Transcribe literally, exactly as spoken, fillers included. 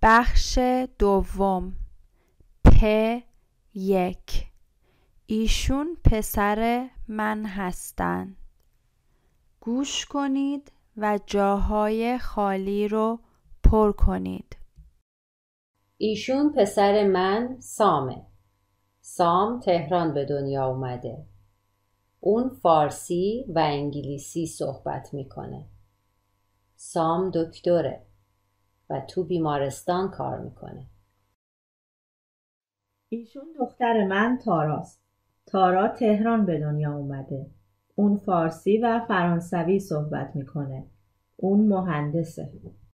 بخش دوم پ یک. ایشون پسر من هستند. گوش کنید و جاهای خالی رو پر کنید. ایشون پسر من سامه. سام تهران به دنیا اومده. اون فارسی و انگلیسی صحبت میکنه. سام دکتره و تو بیمارستان کار میکنه. ایشون دختر من تاراست. تارا تهران به دنیا اومده. اون فارسی و فرانسوی صحبت میکنه. اون مهندسه.